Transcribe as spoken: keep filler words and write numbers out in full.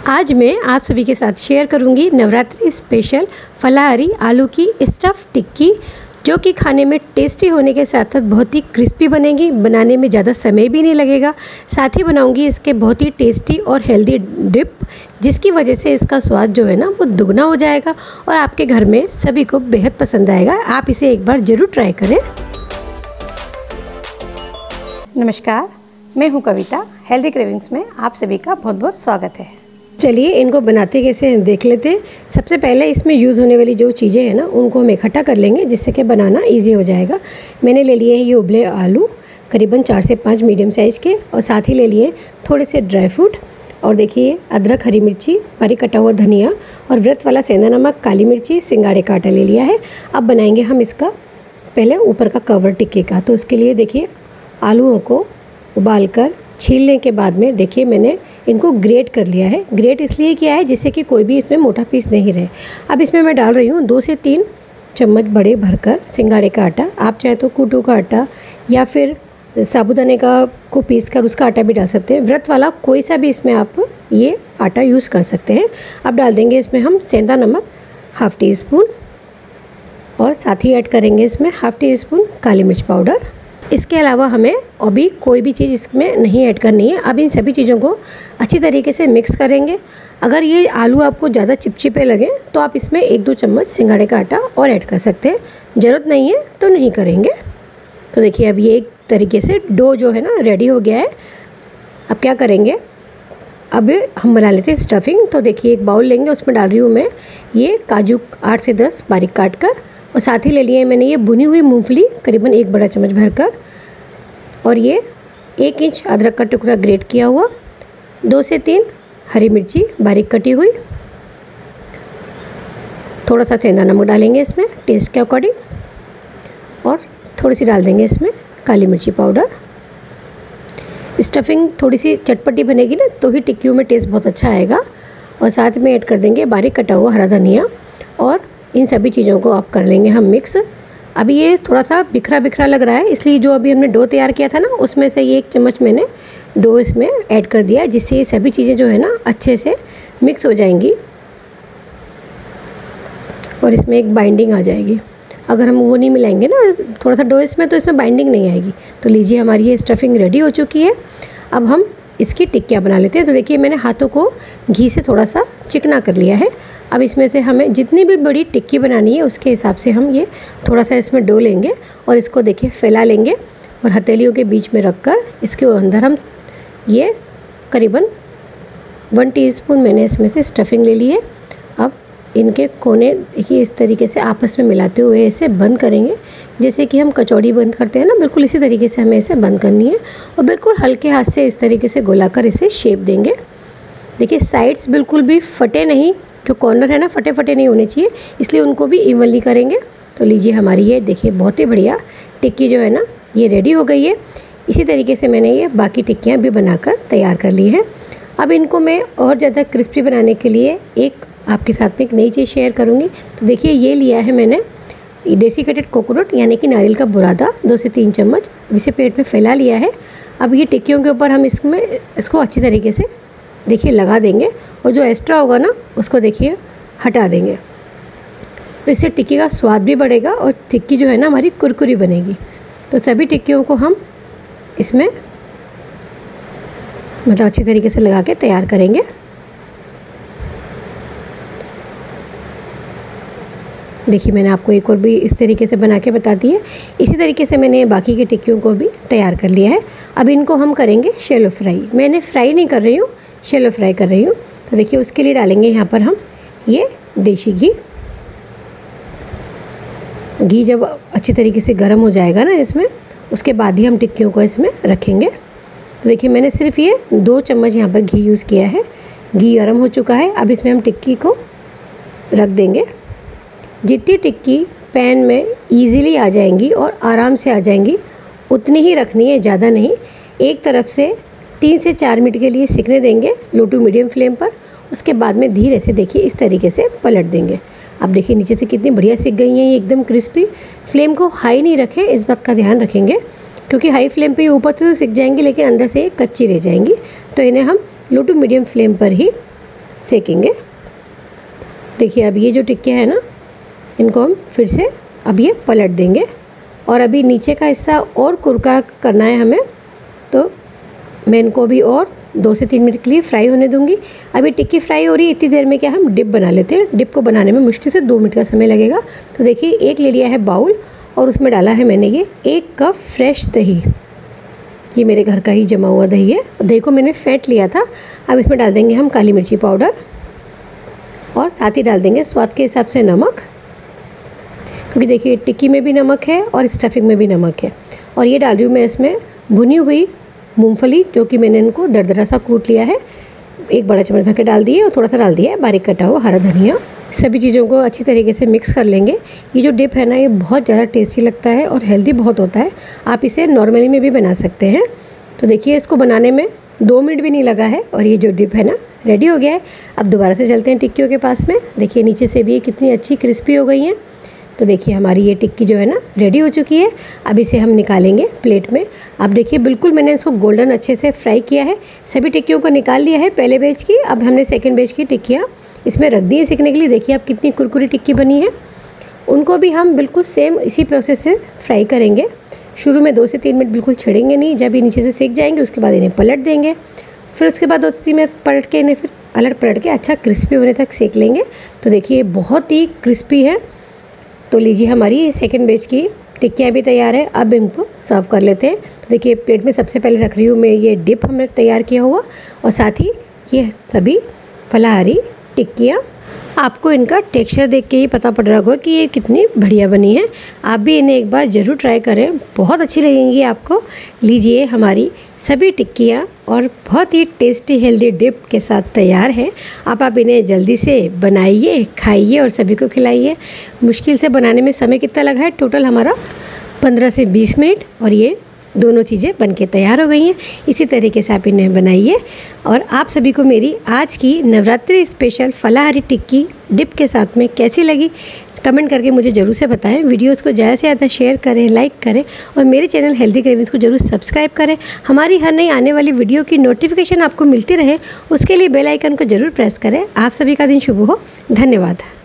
आज मैं आप सभी के साथ शेयर करूंगी नवरात्रि स्पेशल फलाहारी आलू की स्टफ़ टिक्की, जो कि खाने में टेस्टी होने के साथ साथ बहुत ही क्रिस्पी बनेगी। बनाने में ज़्यादा समय भी नहीं लगेगा। साथ ही बनाऊंगी इसके बहुत ही टेस्टी और हेल्दी डिप, जिसकी वजह से इसका स्वाद जो है ना वो दुगना हो जाएगा और आपके घर में सभी को बेहद पसंद आएगा। आप इसे एक बार ज़रूर ट्राई करें। नमस्कार, मैं हूँ कविता। हेल्दी क्रेविंग्स में आप सभी का बहुत बहुत स्वागत है। चलिए इनको बनाते कैसे हैं देख लेते हैं। सबसे पहले इसमें यूज़ होने वाली जो चीज़ें हैं ना उनको हम इकट्ठा कर लेंगे, जिससे कि बनाना इजी हो जाएगा। मैंने ले लिए हैं ये उबले आलू, करीबन चार से पाँच मीडियम साइज़ के, और साथ ही ले लिए थोड़े से ड्राई फ्रूट, और देखिए अदरक, हरी मिर्ची, बारीक कटा हुआ धनिया, और व्रत वाला सेंधा नमक, काली मिर्ची, सिंगाड़े का आटा ले लिया है। अब बनाएंगे हम इसका पहले ऊपर का कवर टिक्के का। तो उसके लिए देखिए आलूओं को उबाल कर छीलने के बाद में देखिए मैंने इनको ग्रेट कर लिया है। ग्रेट इसलिए किया है जिससे कि कोई भी इसमें मोटा पीस नहीं रहे। अब इसमें मैं डाल रही हूँ दो से तीन चम्मच बड़े भरकर सिंगाड़े का आटा। आप चाहे तो कूटू का आटा या फिर साबुदाने का को पीस कर उसका आटा भी डाल सकते हैं। व्रत वाला कोई सा भी इसमें आप ये आटा यूज़ कर सकते हैं। अब डाल देंगे इसमें हम सेंधा नमक हाफ़ टी स्पून, और साथ ही ऐड करेंगे इसमें हाफ़ टी स्पून काली मिर्च पाउडर। इसके अलावा हमें अभी कोई भी चीज़ इसमें नहीं ऐड करनी है। अब इन सभी चीज़ों को अच्छी तरीके से मिक्स करेंगे। अगर ये आलू आपको ज़्यादा चिपचिपे लगे तो आप इसमें एक दो चम्मच सिंगाड़े का आटा और ऐड कर सकते हैं। ज़रूरत नहीं है तो नहीं करेंगे। तो देखिए अब ये एक तरीके से डो जो है ना रेडी हो गया है। अब क्या करेंगे, अब हम बना लेते हैं स्टफिंग। तो देखिए एक बाउल लेंगे, उसमें डाल रही हूँ मैं ये काजू आठ से दस बारीक काट कर, और साथ ही ले लिए मैंने ये भुनी हुई मूंगफली करीबन एक बड़ा चम्मच भरकर, और ये एक इंच अदरक का टुकड़ा ग्रेट किया हुआ, दो से तीन हरी मिर्ची बारीक कटी हुई, थोड़ा सा सेंधा नमक डालेंगे इसमें टेस्ट के अकॉर्डिंग, और थोड़ी सी डाल देंगे इसमें काली मिर्ची पाउडर। स्टफिंग थोड़ी सी चटपटी बनेगी ना तो ही टिक्कियों में टेस्ट बहुत अच्छा आएगा। और साथ में ऐड कर देंगे बारीक कटा हुआ हरा धनिया, और इन सभी चीज़ों को आप कर लेंगे हम मिक्स। अभी ये थोड़ा सा बिखरा बिखरा लग रहा है, इसलिए जो अभी हमने डो तैयार किया था ना उसमें से ये एक चम्मच मैंने डो इसमें ऐड कर दिया, जिससे ये सभी चीज़ें जो है ना अच्छे से मिक्स हो जाएंगी और इसमें एक बाइंडिंग आ जाएगी। अगर हम वो नहीं मिलाएंगे ना थोड़ा सा डो इसमें तो इसमें बाइंडिंग नहीं आएगी। तो लीजिए हमारी ये स्टफिंग रेडी हो चुकी है। अब हम इसकी टिक्कियाँ बना लेते हैं। तो देखिए मैंने हाथों को घी से थोड़ा सा चिकना कर लिया है। अब इसमें से हमें जितनी भी बड़ी टिक्की बनानी है उसके हिसाब से हम ये थोड़ा सा इसमें डो लेंगे और इसको देखिए फैला लेंगे, और हथेलियों के बीच में रखकर इसके अंदर हम ये करीबन वन टीस्पून मैंने इसमें से स्टफिंग ले ली है। अब इनके कोने देखिए इस तरीके से आपस में मिलाते हुए इसे बंद करेंगे, जैसे कि हम कचौड़ी बंद करते हैं ना, बिल्कुल इसी तरीके से हमें इसे बंद करनी है। और बिल्कुल हल्के हाथ से इस तरीके से गोलाकर इसे शेप देंगे। देखिए साइड्स बिल्कुल भी फटे नहीं, जो कॉर्नर है ना फटे फटे नहीं होने चाहिए, इसलिए उनको भी इवनली करेंगे। तो लीजिए हमारी ये देखिए बहुत ही बढ़िया टिक्की जो है ना ये रेडी हो गई है। इसी तरीके से मैंने ये बाकी टिक्कियाँ भी बनाकर तैयार कर ली हैं। अब इनको मैं और ज़्यादा क्रिस्पी बनाने के लिए एक आपके साथ में एक नई चीज़ शेयर करूँगी। तो देखिए ये लिया है मैंने डेसिकेटेड कोकोनट यानी कि नारियल का बुरादा, दो से तीन चम्मच। अब इसे प्लेट में फैला लिया है। अब ये टिक्कियों के ऊपर हम इसमें इसको अच्छी तरीके से देखिए लगा देंगे, और जो एक्स्ट्रा होगा ना उसको देखिए हटा देंगे। तो इससे टिक्की का स्वाद भी बढ़ेगा और टिक्की जो है ना हमारी कुरकुरी बनेगी। तो सभी टिक्कियों को हम इसमें मतलब अच्छी तरीके से लगा के तैयार करेंगे। देखिए मैंने आपको एक और भी इस तरीके से बना के बता दी है। इसी तरीके से मैंने बाकी की टिक्कियों को भी तैयार कर लिया है। अब इनको हम करेंगे शैलो फ्राई। मैंने फ्राई नहीं कर रही हूँ, शैलो फ्राई कर रही हूँ। तो देखिए उसके लिए डालेंगे यहाँ पर हम ये देसी घी। घी जब अच्छी तरीके से गर्म हो जाएगा ना इसमें, उसके बाद ही हम टिक्कियों को इसमें रखेंगे। तो देखिए मैंने सिर्फ ये दो चम्मच यहाँ पर घी यूज़ किया है। घी गर्म हो चुका है। अब इसमें हम टिक्की को रख देंगे। जितनी टिक्की पैन में ईज़िली आ जाएंगी और आराम से आ जाएंगी उतनी ही रखनी है, ज़्यादा नहीं। एक तरफ से तीन से चार मिनट के लिए सिकने देंगे लो टू मीडियम फ्लेम पर। उसके बाद में धीरे से देखिए इस तरीके से पलट देंगे। अब देखिए नीचे से कितनी बढ़िया सिक गई हैं ये एकदम क्रिस्पी। फ्लेम को हाई नहीं रखें, इस बात का ध्यान रखेंगे, क्योंकि हाई फ्लेम पे ऊपर से तो सिक जाएंगी लेकिन अंदर से कच्ची रह जाएंगी। तो इन्हें हम लो टू मीडियम फ्लेम पर ही सेकेंगे। देखिए अब ये जो टिक्कियाँ हैं ना, इनको हम फिर से अब ये पलट देंगे और अभी नीचे का हिस्सा और कुरकुरा करना है हमें, तो मैं इनको अभी और दो से तीन मिनट के लिए फ्राई होने दूंगी। अभी टिक्की फ्राई हो रही है, इतनी देर में क्या हम डिप बना लेते हैं। डिप को बनाने में मुश्किल से दो मिनट का समय लगेगा। तो देखिए एक ले लिया है बाउल और उसमें डाला है मैंने ये एक कप फ्रेश दही। ये मेरे घर का ही जमा हुआ दही है। दही को मैंने फेंट लिया था। अब इसमें डाल देंगे हम काली मिर्ची पाउडर और साथ ही डाल देंगे स्वाद के हिसाब से नमक, क्योंकि देखिए टिक्की में भी नमक है और स्टफिंग में भी नमक है। और ये डाल रही हूँ मैं इसमें भुनी हुई मूंगफली, जो कि मैंने इनको दरदरा सा कूट लिया है। एक बड़ा चम्मच भर के डाल दिए और थोड़ा सा डाल दिया है बारीक कटा हुआ हरा धनिया। सभी चीज़ों को अच्छी तरीके से मिक्स कर लेंगे। ये जो डिप है ना, ये बहुत ज़्यादा टेस्टी लगता है और हेल्दी बहुत होता है। आप इसे नॉर्मली में भी बना सकते हैं। तो देखिए इसको बनाने में दो मिनट भी नहीं लगा है और ये जो डिप है ना रेडी हो गया है। अब दोबारा से चलते हैं टिक्कियों के पास में। देखिए नीचे से भी ये कितनी अच्छी क्रिस्पी हो गई हैं। तो देखिए हमारी ये टिक्की जो है ना रेडी हो चुकी है। अब इसे हम निकालेंगे प्लेट में। अब देखिए बिल्कुल मैंने इसको गोल्डन अच्छे से फ्राई किया है। सभी टिक्कियों को निकाल लिया है पहले बैच की। अब हमने सेकंड बैच की टिक्कियाँ इसमें रख दी है सेकने के लिए। देखिए अब कितनी कुरकुरी टिक्की बनी है। उनको भी हम बिल्कुल सेम इसी प्रोसेस से फ्राई करेंगे। शुरू में दो से तीन मिनट बिल्कुल छेड़ेंगे नहीं। जब ये नीचे से सेक जाएंगे उसके बाद इन्हें पलट देंगे। फिर उसके बाद दो से तीन मिनट पलट के इन्हें फिर अलट पलट के अच्छा क्रिस्पी होने तक सेक लेंगे। तो देखिए बहुत ही क्रिस्पी है। तो लीजिए हमारी सेकंड बैच की टिक्कियाँ भी तैयार है। अब इनको सर्व कर लेते हैं। तो देखिए प्लेट में सबसे पहले रख रही हूँ मैं ये डिप हमने तैयार किया हुआ और साथ ही ये सभी फलाहारी टिक्कियाँ। आपको इनका टेक्सचर देख के ही पता पड़ रहा होगा कि ये कितनी बढ़िया बनी है। आप भी इन्हें एक बार ज़रूर ट्राई करें, बहुत अच्छी लगेंगी आपको। लीजिए हमारी सभी टिक्कियाँ और बहुत ही टेस्टी हेल्दी डिप के साथ तैयार हैं। आप आप इन्हें जल्दी से बनाइए, खाइए और सभी को खिलाइए। मुश्किल से बनाने में समय कितना लगा है, टोटल हमारा पंद्रह से बीस मिनट और ये दोनों चीज़ें बनके तैयार हो गई हैं। इसी तरीके से आप इन्हें बनाइए। और आप सभी को मेरी आज की नवरात्रि स्पेशल फलाहारी टिक्की डिप के साथ में कैसी लगी कमेंट करके मुझे ज़रूर से बताएं। वीडियोस को ज़्यादा से ज़्यादा शेयर करें, लाइक करें और मेरे चैनल हेल्दी क्रेविंग्स को ज़रूर सब्सक्राइब करें। हमारी हर नई आने वाली वीडियो की नोटिफिकेशन आपको मिलती रहे, उसके लिए बेल आइकन को ज़रूर प्रेस करें। आप सभी का दिन शुभ हो। धन्यवाद।